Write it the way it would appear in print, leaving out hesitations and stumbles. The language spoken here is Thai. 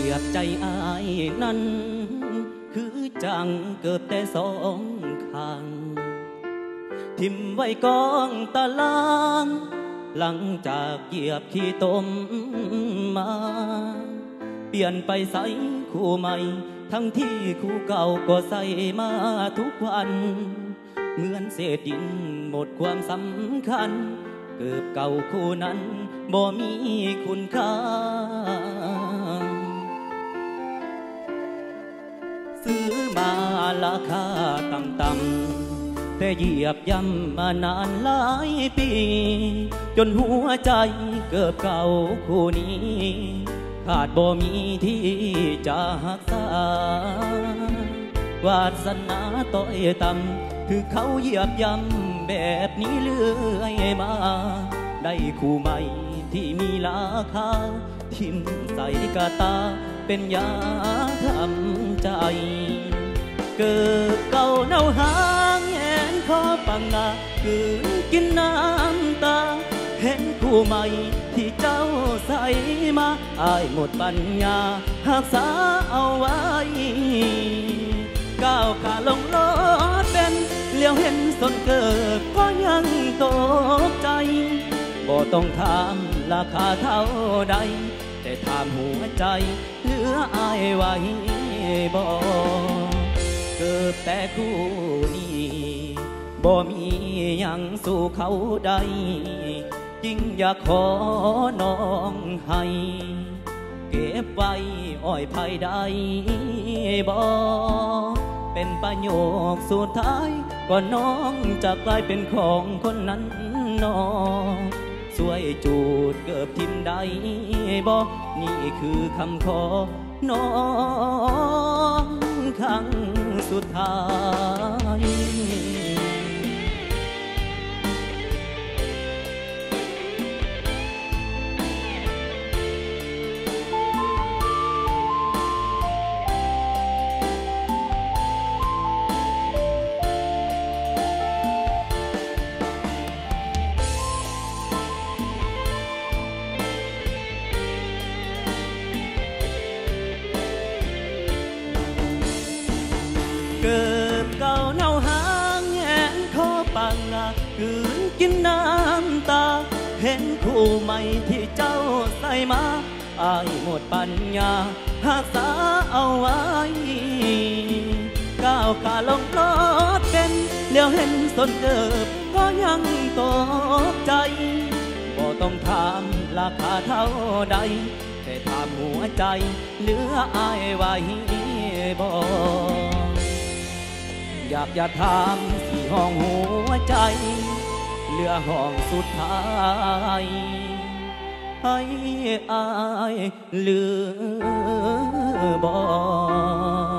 ยียบใจอายนั้นคือจังเกิดแต่สองข้างทิมไว้กองตารางหลังจากเหยียบขี้ตมมาเปลี่ยนไปใส่คู่ใหม่ทั้งที่คู่เก่าก็ใส่มาทุกวันเหมือนเศษดินหมดความสำคัญเกือบเก่าคู่นั้นบ่มีคุณค่าซื้อมาราคาต่ำๆแต่เหยียบย่ำมานานหลายปีจนหัวใจเกือบเก่าคู่นี้ขาดบ่มีที่จะรักษาวาสนาต้อยต่ำคือเขาเหยียบย่ำแบบนี้เรื่อยมาได้คู่ใหม่ที่มีราคาทิมใส่กะตาเป็นยาทำใจเกิดเก่าเน่าหางแหนคอปังงาคืนกินน้ำตาเห็นคู่ใหม่ที่เจ้าใส่มาอายหมดปัญญาหักษาเอาไว้ก้าวขาลงรถเป็นเลี้ยวเห็นสนเกิดก็ยังตกใจบ่ต้องถามราคาเท่าใดแต่ถามหัวใจเหลืออายไว้บ่เกิดแต่คู่นี้บ่มียังสู้เขาได้ยิ่งอยากขอน้องให้เก็บไว้อ้อยภัยได้บ่เป็นประโยคสุดท้ายก่อนน้องจะกลายเป็นของคนนั้นน้องช่วยจูดเกิบทิมได้บ่นี่คือคำขอน้องครั้งสุดท้ายเกิดเก่าเน่าหางแหนคอปังงาคืนกินน้ำตาเห็นคู่ใหม่ที่เจ้าใส่มาอายหมดปัญญาหักษาเอาไว้ก้าวขาลงรถเป็นเลี้ยวเห็นสนเกิบก็ยังตกใจบ่ต้องถามราคาเท่าใดแต่ถามหัวใจเหลืออายไว้บ่อยากจะถามที่ห้องหัวใจเหลือห้องสุดท้ายให้อายเหลือบ่